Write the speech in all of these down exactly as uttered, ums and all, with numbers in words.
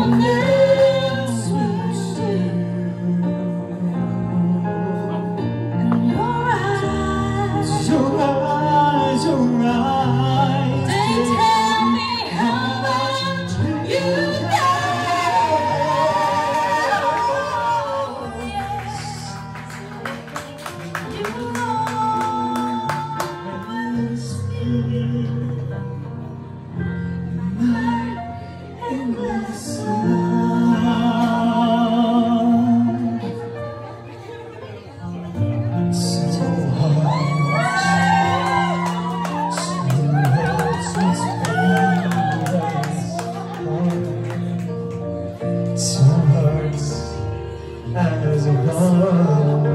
As a one,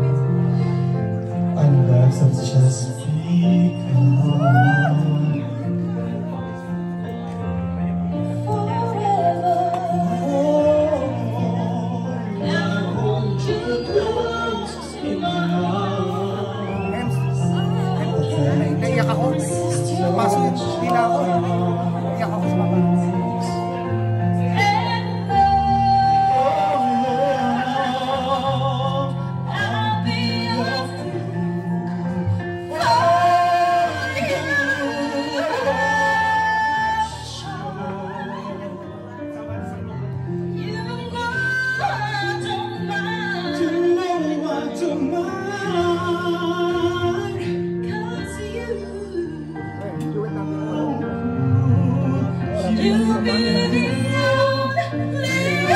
and life has just begun. Forever, I hold you close in my arms. Naiyak ako. Pasok yun. Hindi na ako. Naiyak ako sa baba. You'll be the only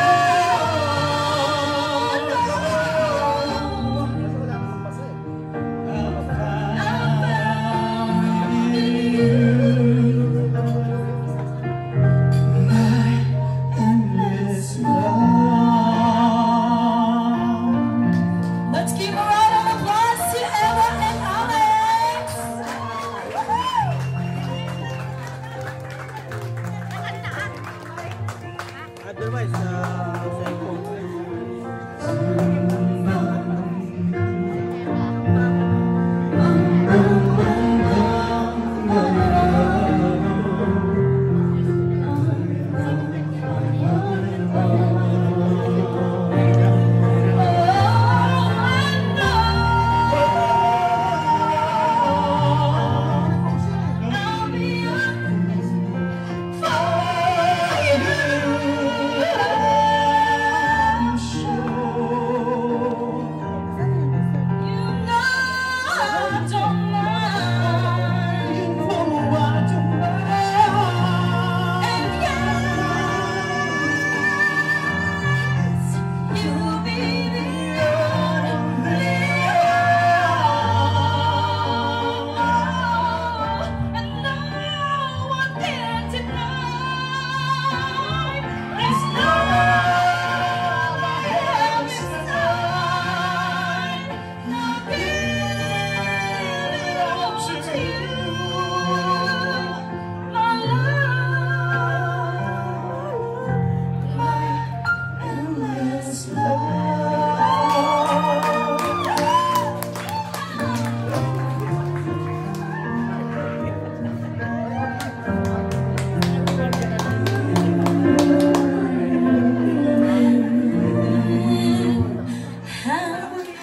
Let's give a round of applause to Ella and Alex. Otherwise, uh, cellphone.